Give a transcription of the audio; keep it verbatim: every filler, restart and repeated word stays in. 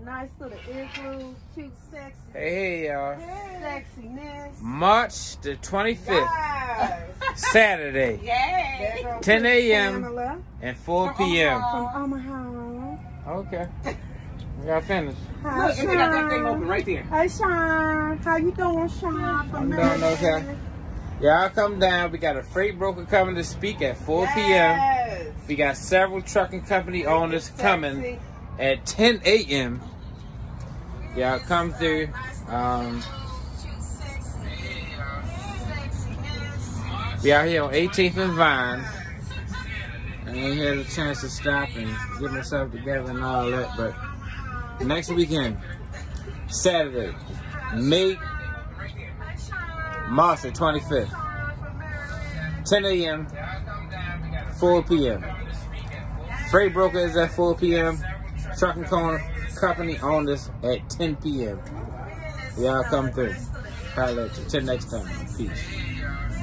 nice little igloo, cute, sexy. Hey, hey, y'all. Sexiness. March the twenty-fifth, Yes. Saturday, Yay. ten A M Pamela and four P M from Omaha. Okay. We got finished. Hi, Look, and they got that thing open right there. Hey, Sean. How you doing, Sean? I'm doing okay. Y'all come down. We got a freight broker coming to speak at four P M Yes. We got several trucking company owners Sexy. coming at ten A M Y'all come through. Um, we out here on eighteenth and Vine. I ain't had a chance to stop and get myself together and all that, but next weekend, Saturday, May, March the twenty-fifth, ten A M, four P M Freight broker is at four P M Trucking company owners at ten P M Y'all come through. Holla at you. Till next time. Peace.